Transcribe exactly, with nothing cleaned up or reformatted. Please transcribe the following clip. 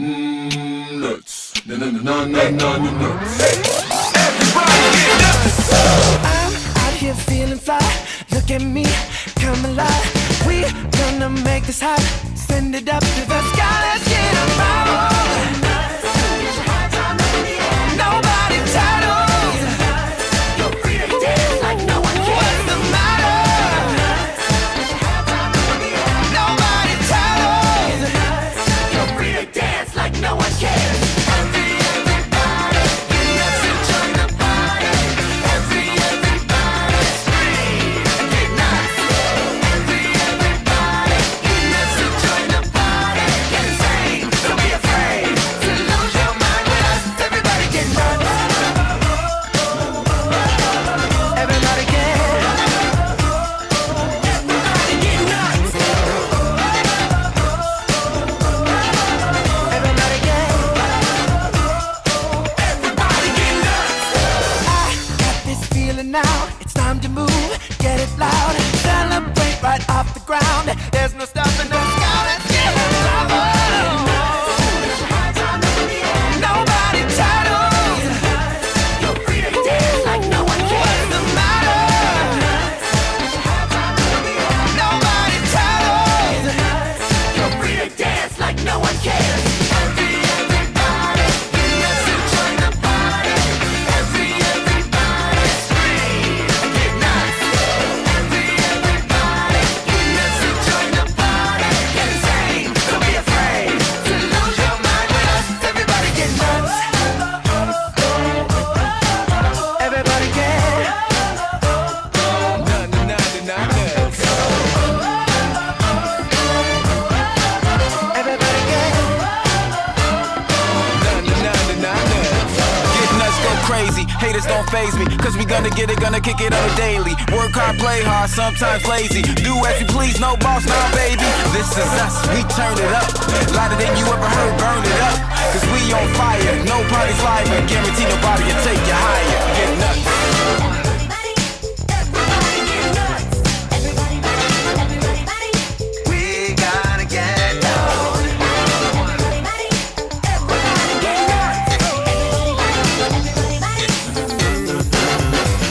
Mm, nuts. Na na na na na na nuts. Everybody get nuts. I'm out here feeling fly. Look at me, come alive. We gonna make this hot. Send it up to the sky. Let's get a power. Nobody titles. You're free to dance like no one cares. What's the matter? Nobody titles. You're free to dance like no one cares. Every everybody, get nuts and join the party. Every everybody, scream and get nuts. Every everybody, get nuts and join the party. Get insane, don't be afraid to lose your mind with us. Everybody get nuts. Everybody get. Everybody get nuts. Everybody get. Everybody get nuts. I got this feeling now. It's time to move. Get it loud. Celebrate right off the ground. There's no stopping us. Let's get louder. Nobody titles. You're free to dance like no one cares. What's the matter? Nobody titles. You're free to dance like no one cares. Every everybody, get nuts and join the party. Every everybody, scream and get nuts. Every everybody, get nuts and join the party. Get insane, don't be afraid to lose your mind with us. Everybody get nuts. Everybody get. Na na na na nuts. Everybody get. Na na na na nuts. Get nuts, go crazy. Haters don't faze me, cause we gonna get it, gonna kick it on a daily. Work hard, play hard, sometimes lazy. Do as you please, no boss, nah baby. This is us, we turn it up. Louder than you ever heard, burn it up. Cause we on fire, no party flyer. Guarantee nobody will take you higher. Get nuts.